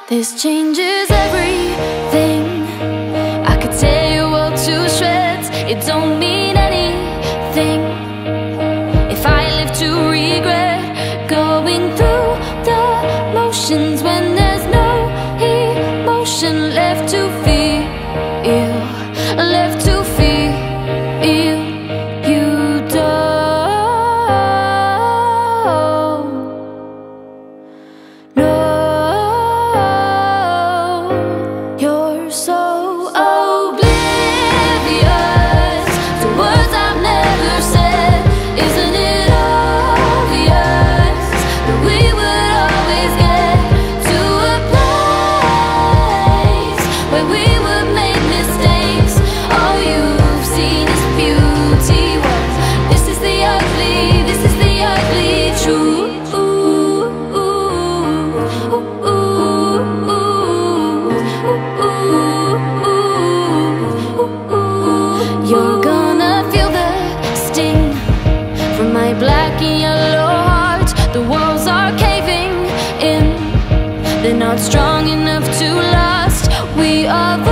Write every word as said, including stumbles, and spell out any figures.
This changes everything. I could tear you all to shreds. It don't mean anything if I live to regret going through the motions when there's no emotion left to feel, left to feel. You don't know. You're so oblivious to words I've never said. Isn't it obvious that we would always get to a place where we would make mistakes? All you've seen is beauty. What? This is the ugly, this is the ugly truth. You're gonna feel the sting from my black and yellow heart. The walls are caving in, they're not strong enough to last. We are